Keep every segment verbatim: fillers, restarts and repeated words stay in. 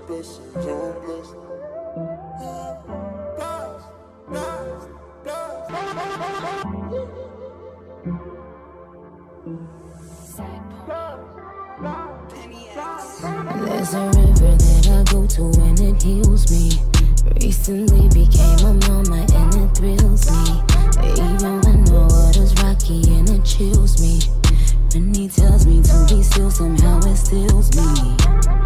There's a river that I go to and it heals me. Recently became a mama and it thrills me. Even when the water's rocky and it chills me. When he tells me to be still, somehow it stills me.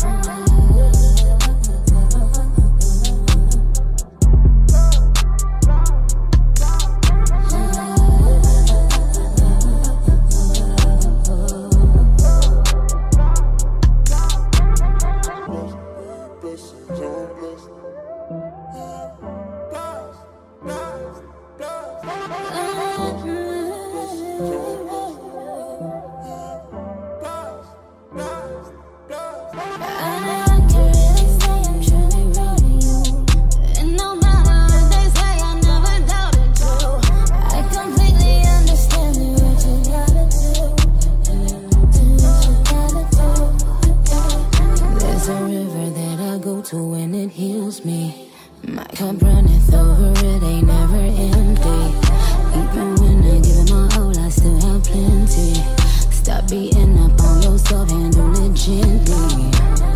To when it heals me. My cup runneth over, it ain't never empty. Even when I give it my all, I still have plenty. Stop beating up on yourself, handle it gently.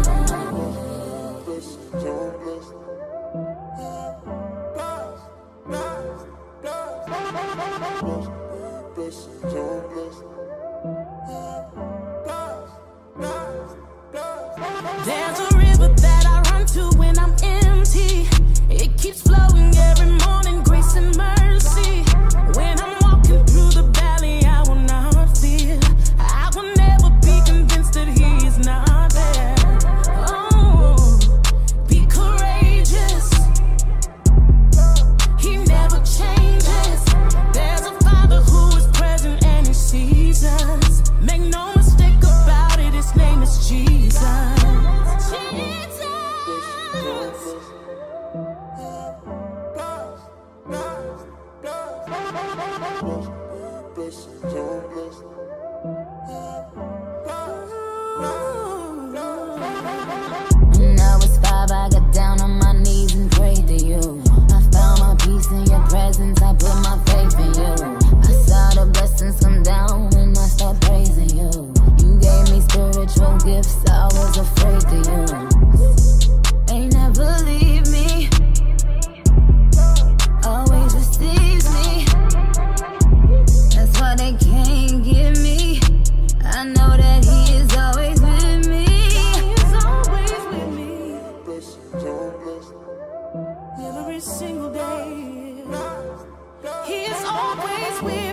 There's a river that I run to when I'm empty. It keeps flowing every morning, grace and mercy. When I'm walking through the valley, I will not fear. I will never be convinced that he is not there. Oh, be courageous. He never changes. There's a Father who is present and he sees us. Make no mistake about it, his name is Jesus. Now it's five, I got down on my knees and prayed to you. I found my peace in your presence, I put my faith in you. I saw the blessings come down when I start praising you. You gave me spiritual gifts, I was afraid to you. They never leave me, always receives me. That's what they can't give me. I know that he is always with me. He is always with me. Every single day. He is always with me.